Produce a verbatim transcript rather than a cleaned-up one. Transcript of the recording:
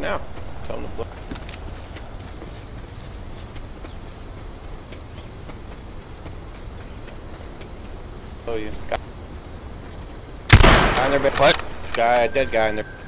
now. Tell him to blow. Oh, you. Guy in there. What? Guy, dead guy in there.